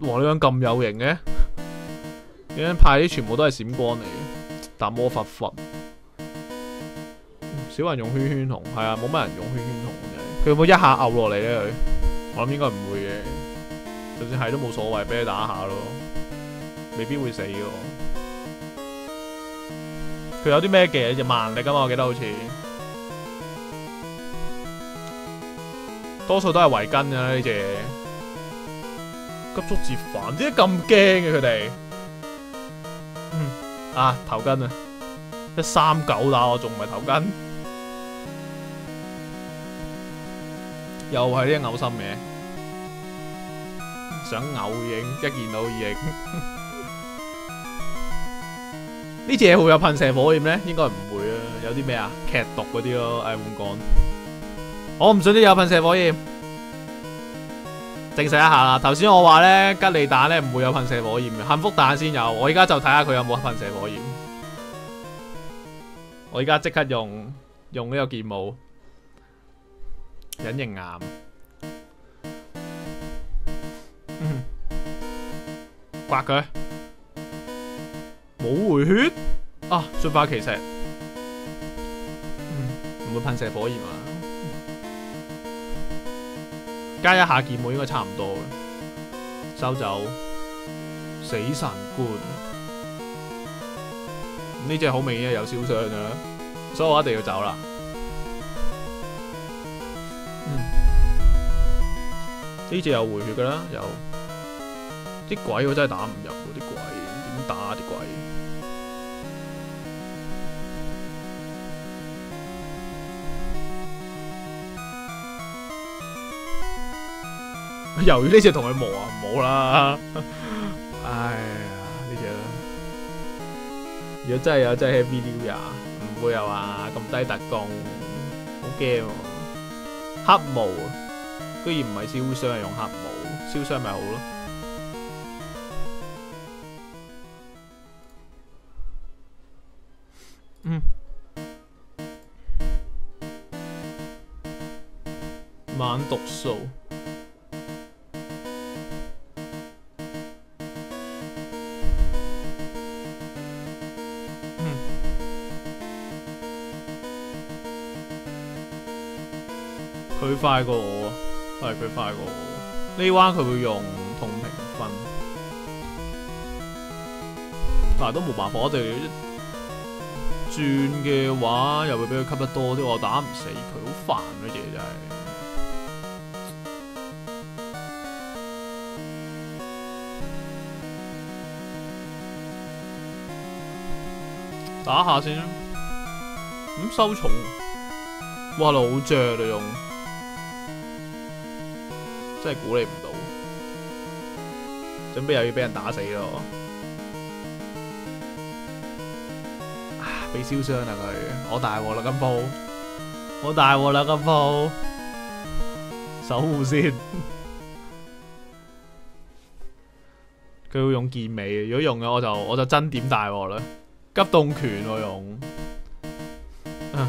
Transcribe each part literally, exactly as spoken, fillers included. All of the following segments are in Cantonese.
哇！呢樣咁有型嘅，呢樣派啲全部都係閃光嚟嘅，但魔法佛。少人用圈圈筒，係啊，冇乜人用圈圈筒嘅。佢會唔會一下嘔落嚟咧？佢我諗應該唔會嘅，就算係都冇所謂，俾你打下咯，未必會死嘅。佢有啲咩嘅就慢力啊嘛，我記得好似多數都係圍巾嘅呢隻嘢。急速折返，點解咁驚嘅佢哋？嗯啊頭巾啊，一三九打我仲唔係頭巾？又係啲嘔心嘅，想嘔已經，一見到已經。呢隻嘢會有噴射火焰咧？應該唔會啊。有啲咩啊？劇毒嗰啲咯，唉，換講。我唔信呢有噴射火焰。證實一下啦，頭先我話咧吉利蛋咧唔會有噴射火焰嘅，幸福蛋先有。我而家就睇下佢有冇噴射火焰。我而家即刻用用呢個劍舞隱形岩，嗯，刮佢，冇回血啊！進化奇石，嗯，唔會噴射火焰啊！加一下劍舞應該差唔多嘅，收走死神冠，呢隻好明顯係有燒傷㗎啦，所以我一定要走啦。呢隻有回血㗎啦，有啲鬼我真係打唔入喎，啲鬼點打啲鬼？由於呢隻同佢磨啊，唔好啦。哎呀，呢隻如果真係有真係 heavy new 呀，唔會啊嘛，咁低特工，好驚喎。黑毛啊，居然唔係燒傷，係用黑毛，燒傷咪好咯。嗯，猛毒素。佢快過我，係佢快過我。呢彎佢會用痛評分，但係都冇辦法。我哋轉嘅話，又會俾佢吸得多啲，我打唔死佢，好煩嗰隻真係。打下先啦，咁收重，哇！老著你用。真係估你唔到，準備又要俾人打死咯！啊，俾燒傷啦佢，我大鑊啦今鋪，我大鑊啦今鋪，守護先。佢會用劍尾，如果用嘅我就我就真點大鑊啦！急凍拳我用，啊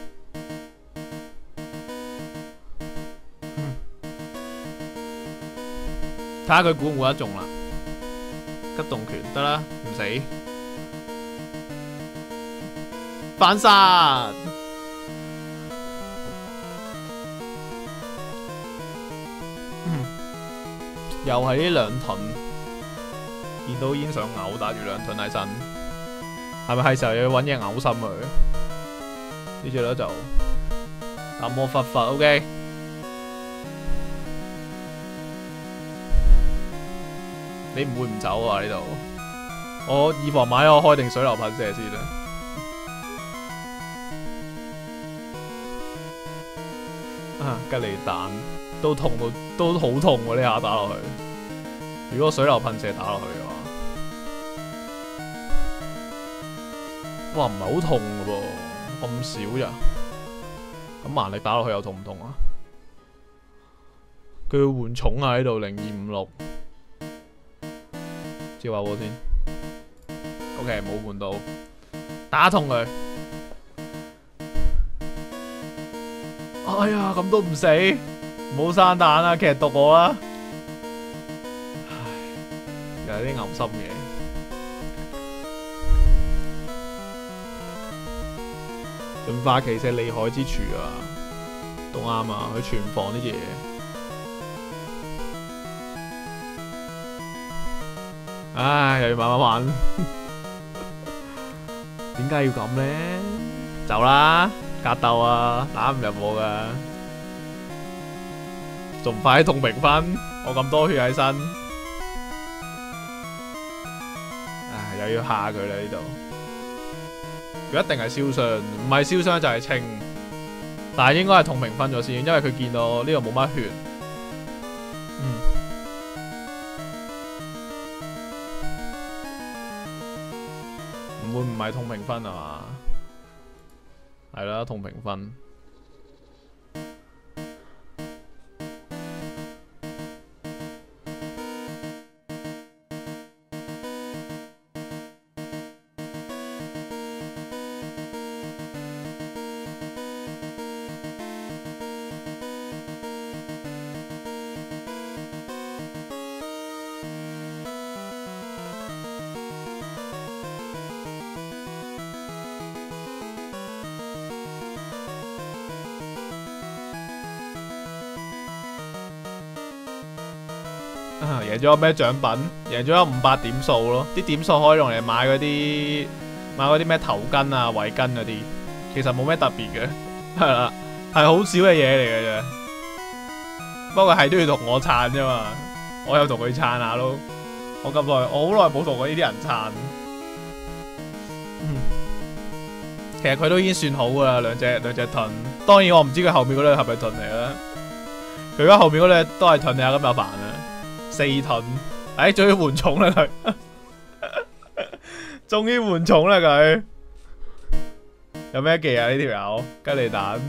睇下佢估唔估得中啦！急凍拳得啦，唔死，反殺，嗯，又係呢兩盾，見到已經想嘔，打住兩盾喺身，係咪係時候要揾嘢嘔心佢？呢隻咧就打魔法法 ，OK。你唔會唔走啊？呢度，我以防買我開定水流噴射先啦。啊，吉利蛋都痛到都好痛喎！呢下打落去，如果水流噴射打落去嘅話，哇，唔係好痛嘅噃，咁少咋？咁蠻力打落去又痛唔痛啊？佢要換重啊！喺度零二五六。照下我先 ，OK 冇換到，打痛佢。哎呀，咁都唔死，唔好生蛋啦，劇毒我啦。唉， 又有啲牛心嘅。進化其實厲害之處啊，都啱啊，佢存放啲嘢。唉，又要慢慢玩。點解要咁呢？走啦，格鬥啊，打唔入我噶。仲唔快啲痛評分？我咁多血喺身。唉，又要下佢啦呢度。佢一定係燒傷，唔係燒傷就係清。但係應該係痛評分咗先，因為佢見到呢度冇乜血。嗯。唔會唔係痛評分係嘛？係啦，痛評分。贏咗咩獎品？贏咗五百點數咯，啲點數可以用嚟買嗰啲買嗰啲咩頭巾啊、圍巾嗰啲，其實冇咩特別嘅，係啦，係好少嘅嘢嚟嘅啫。不過係都要同我撐啫嘛，我有同佢撐下咯。我咁耐，我好耐冇同過呢啲人撐。嗯，其實佢都已經算好噶啦，兩隻兩隻盾。當然我唔知佢後面嗰對係咪盾嚟啦。佢而家後面嗰對都係盾嚟啊，咁就煩啦。四盾，哎，終於換寵啦佢，終於換寵啦佢。有咩技啊呢條友？雞利蛋，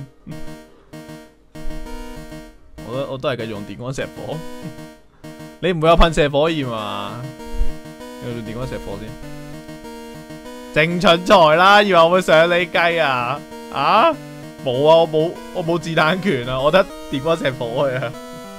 我都我都係繼續用電光石火。你唔會有噴射火焰啊？用電光石火先。正蠢材啦，以為我會上你雞啊？啊？冇啊，我冇我冇子彈拳啊，我得電光石火啊。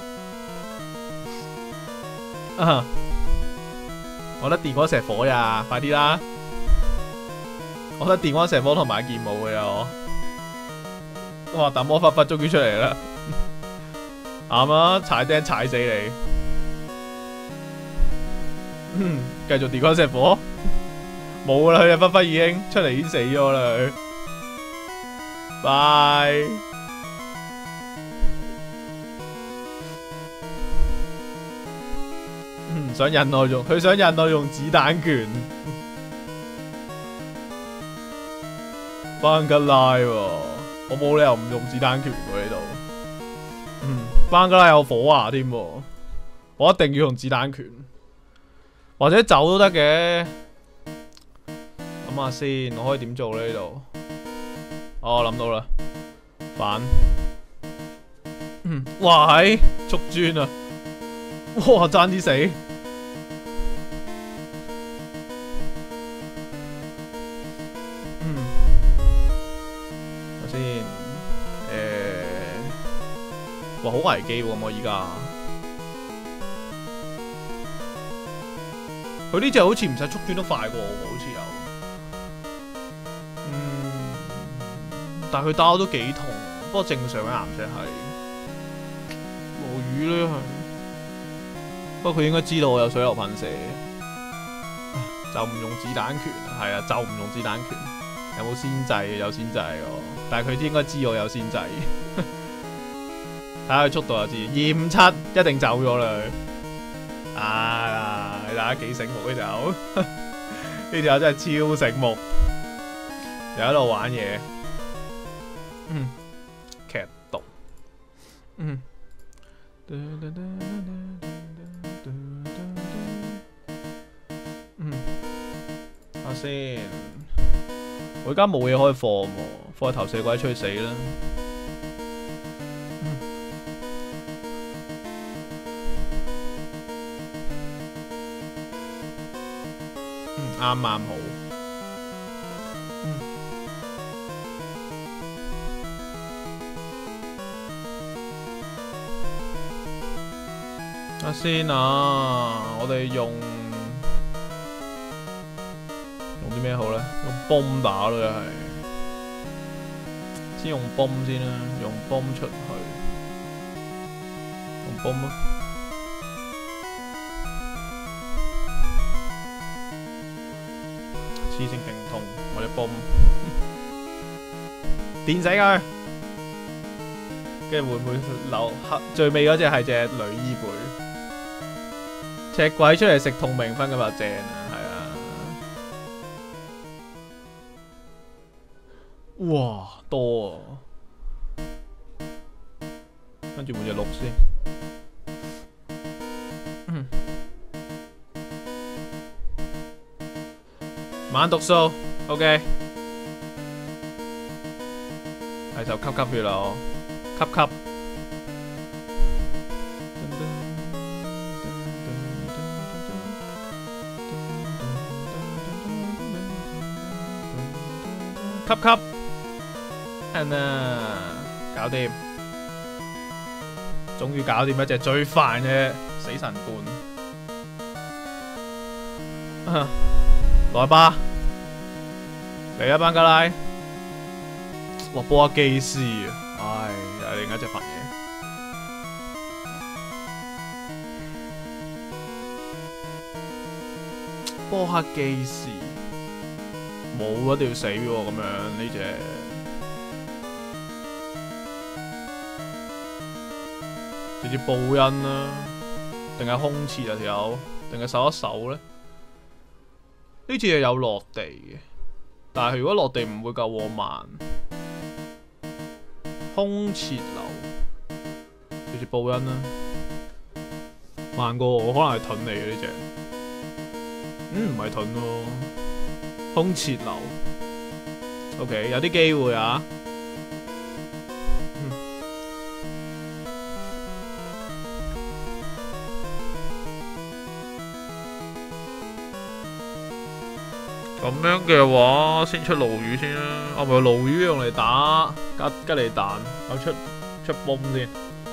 啊！我得電光石火呀，快啲啦！我得電光石火同埋劍舞嘅我。哇！但魔法筆終於出嚟啦，啱啊！踩釘踩死你！嗯，繼續電光石火，冇啦，佢嘅筆筆已經出嚟，已經死咗啦佢。拜。唔想引我用，佢想引我用子彈拳。班吉拉喎，我冇理由唔用子彈拳喎呢度。嗯，班吉拉有火華添喎，我一定要用子彈拳，或者走都得嘅。諗下先，我可以點做呢度？哦，諗到啦，反。嗯，哇係，速磚啊！哇，爭啲死！嗯，睇先，誒、欸，哇，好危機喎！我依家，佢呢隻好似唔使速轉都快過我，好似有。嗯，但係佢打我都幾痛，不過正常嘅顏色係羅宇咧係。不過佢應該知道我有水流噴射，就唔用子彈拳。係啊，就唔用子彈拳。有冇先制？有先制喎。但係佢應該知我有先制。睇下佢速度就知。二五七一定走咗啦佢。啊！你睇下幾醒目呢條友，呢條友真係超醒目，又喺度玩嘢。嗯，劇毒。嗯。嗯，睇下先，我而家冇嘢可以放喎，放投射鬼出去死啦。嗯，嗯，啱啱好。嗯，睇下先啊，我哋用。 咩好咧？用 bomb 打咯，又係先用 bomb 先啦，用 bomb 出去，用 bomb 啊！黐線勁痛，我哋 bomb 電死佢，跟住會唔會留黑？最尾嗰隻係隻女伊貝，赤鬼出嚟食痛明分咁就正啊！係啊，哇多啊！跟住換隻綠先。嗯，晚讀數 ，OK。係就吸吸血啦，我吸吸。吸吸 ，and 啊，搞掂，終於搞掂一隻最煩嘅死神罐。啊，來吧，嚟一班加拉。哇，波克基斯啊，唉，又係另一隻煩嘢。波克基斯。冇一定要死喎，咁樣呢隻直接報恩啦，定係空切啊條友，定係守一守咧？呢次係有落地嘅，但係如果落地唔會夠我慢。空切流直接報恩啦，慢過我可能係盾嚟嘅呢隻，嗯唔係盾喎。空切流 ，OK， 有啲機會啊。咁、嗯、樣嘅話，先出鱸魚先啦。我咪鱸魚用嚟打吉吉利蛋，我出出泵先。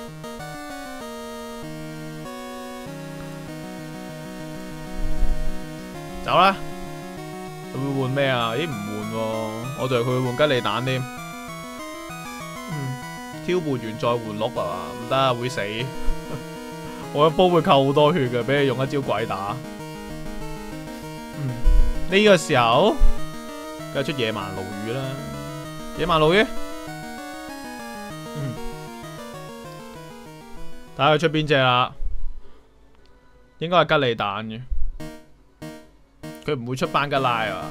走啦！佢會換咩啊？咦唔換喎，我就係佢會換吉利蛋添。嗯，挑撥完再換碌啊？唔得啊，會死。我一煲會扣好多血嘅，俾你用一招鬼打。嗯，呢、這個時候梗係出野蠻鱸魚啦，野蠻鱸魚。嗯，睇下佢出邊隻啦，應該係吉利蛋嘅。佢唔會出班吉拉啊，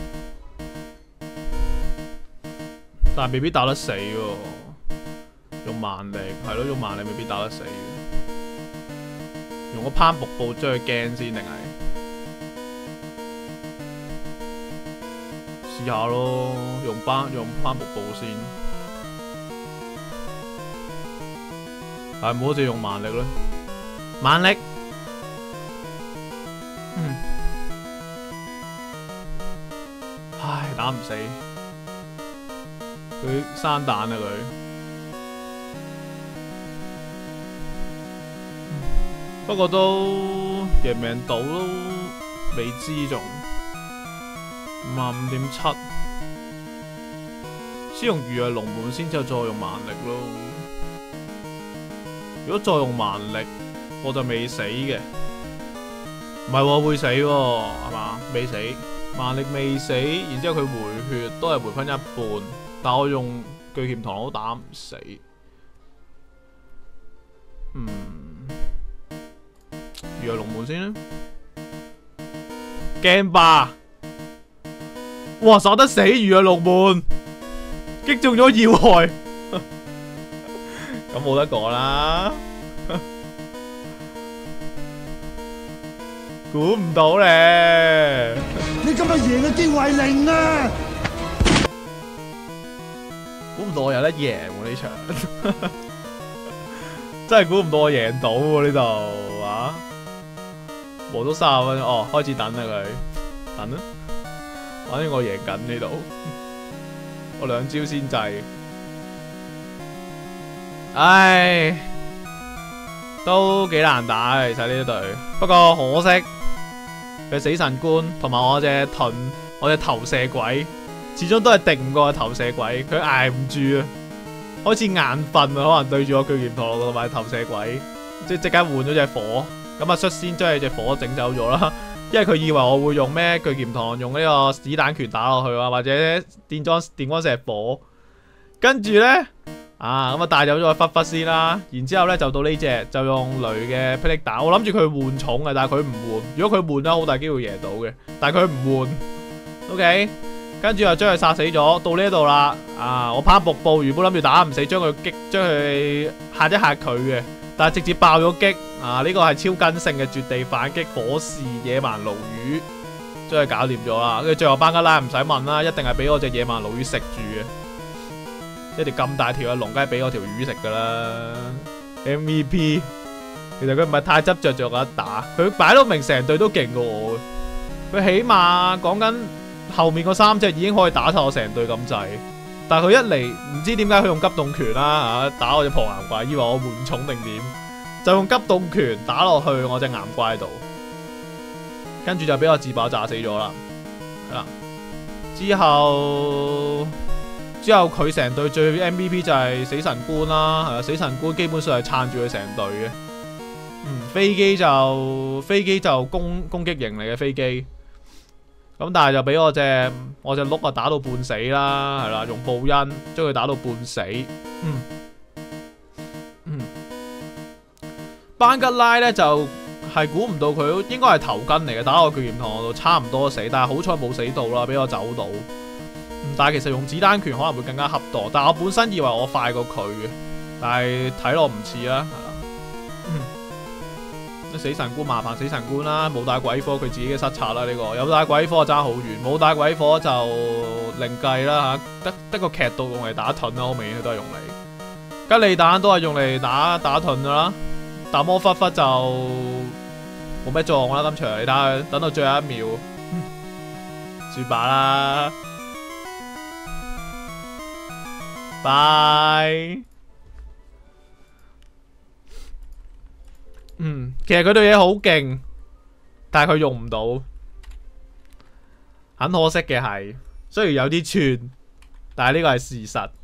但係未必打得死喎。用蠻力係咯，用蠻力未必打得死。用個攀瀑布將佢驚先，定係試下咯？用攀用攀瀑布先，係唔好似用蠻力咧，蠻力。嗯。唉，打唔死，佢生蛋啊佢，不過都贏命到都未知仲五十五點七，先用魚躍龍門先，之後再用蠻力咯。如果再用蠻力，我就未死嘅，唔係喎會死喎，係嘛？未死。蠻力未死，然之後佢回血都係回翻一半，但我用巨鉗螳螂都打唔死。嗯，魚躍龍門先啦，驚吧！哇，殺得死魚躍龍門，擊中咗要害，咁冇得講啦。估唔到咧！ 你今日贏嘅機會係零啊！ 估唔到我有得贏喎呢場，真係估唔到我贏到喎呢度啊！磨到三十分，哦，開始等啦佢，等啦，反正我贏緊呢度，我兩招先制，唉，都幾難打嘅其實呢一隊，不過可惜。佢死神官同埋我隻盾我隻投射鬼始終都係定唔過投射鬼，佢捱唔住啊，開始眼瞓啊，可能對住我巨劍陀螺同埋投射鬼，即係即刻換咗隻火，咁啊率先將佢隻火整走咗啦。因為佢以為我會用咩巨劍陀用呢個子彈拳打落去啊，或者電裝電光石火，跟住呢，啊咁啊帶走咗個忽忽先啦，然之後呢就到呢隻就用雷嘅霹靂打，我諗住佢換重嘅，但係佢唔換，如果佢換咧好大機會贏到嘅，但係佢唔換 ，OK， 跟住又將佢殺死咗，到呢度啦，啊我攀瀑布原本諗住打唔死，將佢擊將佢嚇一嚇佢嘅。但係直接爆咗擊啊！呢個係超根性嘅絕地反擊火勢野蠻鱸魚，將佢搞掂咗啦。跟住最後班吉拉唔使問啦，一定係俾我隻野蠻鱸魚食住嘅。一條咁大條嘅龍，梗係俾我條魚食噶啦。M V P， 其實佢唔係太執着着一打，佢擺到明成隊都勁過我嘅。佢起碼講緊後面嗰三隻已經可以打晒我成隊咁滯。但係佢一嚟唔知點解佢用急凍拳啦嚇，打我隻破岩怪，以為我換重定點，就用急凍拳打落去我隻岩怪度，跟住就俾我自爆炸死咗啦。係啦，之後之後佢成隊最 M V P 就係死神官啦，係啊，死神官基本上係撐住佢成隊嘅。嗯，飛機就飛機就攻攻擊型嚟嘅飛機。咁但係就俾我隻我隻碌啊打到半死啦，係啦，用報恩將佢打到半死。嗯嗯，班吉拉咧就係估唔到佢應該係頭巾嚟嘅，打我巨劍同我度差唔多死，但係好彩冇死到啦，俾我走到。嗯，但係其實用子彈拳可能會更加恰當，但係我本身以為我快過佢嘅，但係睇落唔似啦，係啦。嗯死神官麻煩死神官啦，冇帶鬼火佢自己嘅失策啦呢個，有帶鬼火爭好遠，冇帶鬼火就另計啦嚇，得得個劇度用嚟打盾啦，好明顯佢都係用嚟，吉利彈都係用嚟打打盾噶啦，打魔忽忽就冇咩作用啦，今場你睇下，等到最後一秒，算罷啦，拜。嗯，其實佢對嘢好勁，但係佢用唔到，很可惜嘅係，雖然有啲串，但係呢個係事實。